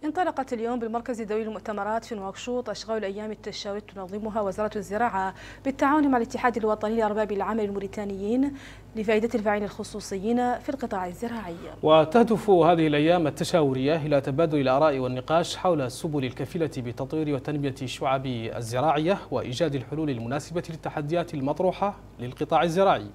انطلقت اليوم بالمركز الدولي للمؤتمرات في نواكشوط أشغال الأيام التشاورية تنظمها وزارة الزراعة بالتعاون مع الاتحاد الوطني لأرباب العمل الموريتانيين لفائدة الفاعلين الخصوصيين في القطاع الزراعي. وتهدف هذه الأيام التشاورية إلى تبادل الآراء والنقاش حول السبل الكفيلة بتطوير وتنمية الشعب الزراعية وإيجاد الحلول المناسبة للتحديات المطروحة للقطاع الزراعي.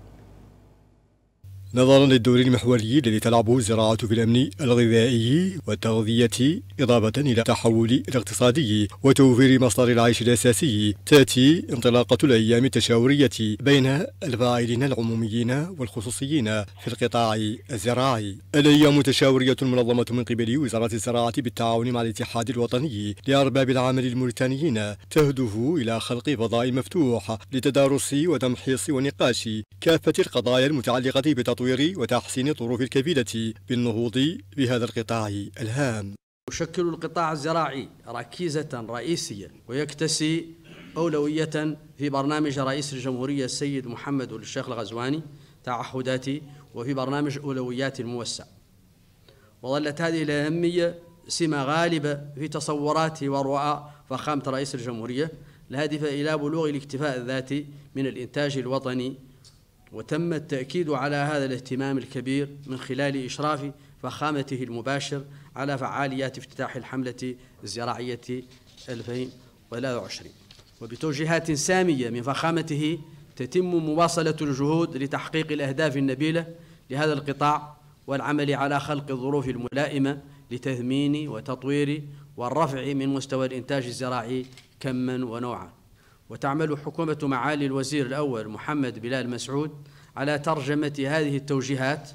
نظرا للدور المحوري الذي تلعبه الزراعة في الأمن الغذائي والتغذية إضافة إلى التحول الاقتصادي وتوفير مصدر العيش الأساسي، تأتي انطلاقة الأيام التشاورية بين الفاعلين العموميين والخصوصيين في القطاع الزراعي. الأيام التشاورية منظمة من قبل وزارة الزراعة بالتعاون مع الاتحاد الوطني لأرباب العمل الموريتانيين، تهدف إلى خلق فضاء مفتوح لتدارس وتمحيص ونقاش كافة القضايا المتعلقة بتطوير وتحسين الظروف الكفيلة بالنهوض بهذا القطاع الهام. يشكل القطاع الزراعي ركيزة رئيسية ويكتسي أولوية في برنامج رئيس الجمهورية السيد محمد الشيخ الغزواني تعهداتي وفي برنامج أولويات الموسع. وظلت هذه الأهمية سمة غالبة في تصورات ورؤى فخامة رئيس الجمهورية الهادفة إلى بلوغ الاكتفاء الذاتي من الإنتاج الوطني، وتم التأكيد على هذا الاهتمام الكبير من خلال إشراف فخامته المباشر على فعاليات افتتاح الحملة الزراعية 2023. وبتوجيهات سامية من فخامته تتم مواصلة الجهود لتحقيق الأهداف النبيلة لهذا القطاع والعمل على خلق الظروف الملائمة لتثمين وتطوير والرفع من مستوى الإنتاج الزراعي كما ونوعا. وتعمل حكومة معالي الوزير الأول محمد بلال مسعود على ترجمة هذه التوجيهات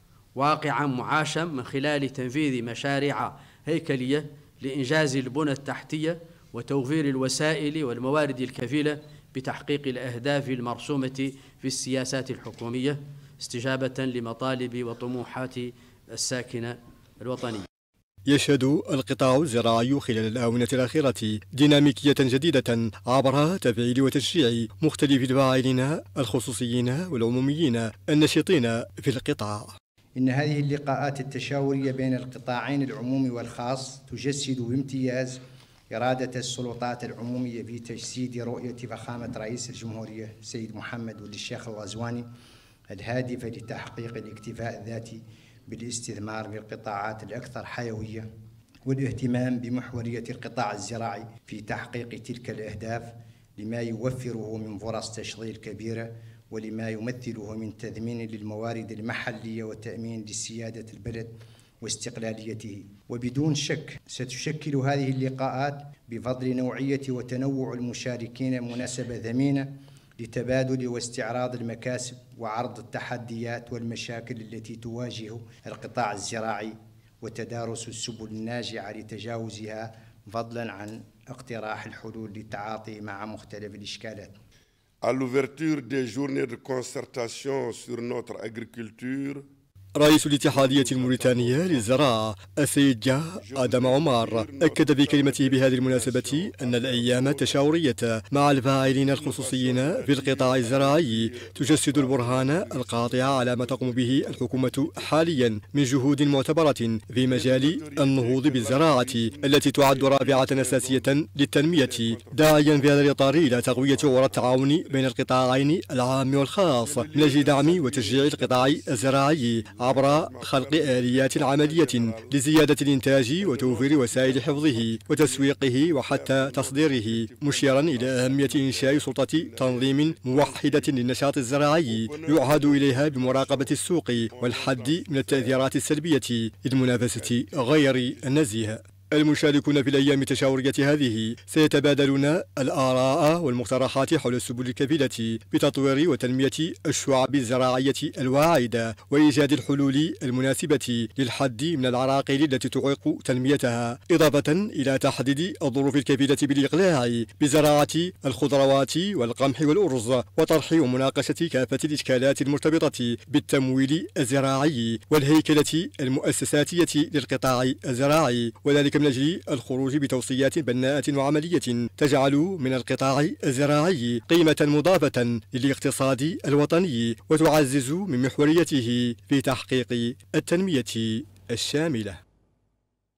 واقعا معاشا من خلال تنفيذ مشاريع هيكلية لإنجاز البنى التحتية وتوفير الوسائل والموارد الكفيلة بتحقيق الأهداف المرسومة في السياسات الحكومية استجابة لمطالب وطموحات الساكنة الوطنية. يشهد القطاع الزراعي خلال الآونة الأخيرة ديناميكية جديدة عبر تفعيل وتشجيع مختلف الفاعلين الخصوصيين والعموميين النشطين في القطاع. إن هذه اللقاءات التشاورية بين القطاعين العمومي والخاص تجسد بامتياز إرادة السلطات العمومية في تجسيد رؤية فخامة رئيس الجمهورية السيد محمد الشيخ الغزواني الهادفة لتحقيق الاكتفاء الذاتي بالاستثمار في القطاعات الأكثر حيوية والاهتمام بمحورية القطاع الزراعي في تحقيق تلك الأهداف لما يوفره من فرص تشغيل كبيرة ولما يمثله من تثمين للموارد المحلية وتأمين لسيادة البلد واستقلاليته. وبدون شك ستشكل هذه اللقاءات بفضل نوعية وتنوع المشاركين مناسبة ثمينة لتبادل واستعراض المكاسب وعرض التحديات والمشاكل التي تواجه القطاع الزراعي وتدارس السبل الناجعة لتجاوزها فضلا عن اقتراح الحلول للتعاطي مع مختلف الإشكالات. À l'ouverture des journées de concertation sur notre agriculture, رئيس الاتحادية الموريتانية للزراعة السيد جاه آدم عمار أكد في كلمته بهذه المناسبة أن الأيام التشاورية مع الفاعلين الخصوصيين في القطاع الزراعي تجسد البرهان القاطع على ما تقوم به الحكومة حاليا من جهود معتبرة في مجال النهوض بالزراعة التي تعد رافعة أساسية للتنمية، داعيا في هذا الإطار إلى تقوية عرى التعاون بين القطاعين العام والخاص من أجل دعم وتشجيع القطاع الزراعي عبر خلق آليات عملية لزيادة الإنتاج وتوفير وسائل حفظه وتسويقه وحتى تصديره، مشيرا إلى أهمية إنشاء سلطة تنظيم موحدة للنشاط الزراعي يعهد إليها بمراقبة السوق والحد من التأثيرات السلبية للمنافسة غير النزيهة. المشاركون في الأيام التشاورية هذه سيتبادلون الآراء والمقترحات حول السبل الكفيلة بتطوير وتنمية الشعب الزراعية الواعدة وإيجاد الحلول المناسبة للحد من العراقيل التي تعيق تنميتها، إضافة إلى تحديد الظروف الكفيلة بالإقلاع بزراعة الخضروات والقمح والأرز وطرح ومناقشة كافة الإشكالات المرتبطة بالتمويل الزراعي والهيكلة المؤسساتية للقطاع الزراعي، وذلك من أجل الخروج بتوصيات بناءة وعملية تجعل من القطاع الزراعي قيمة مضافة للاقتصاد الوطني وتعزز من محوريته في تحقيق التنمية الشاملة.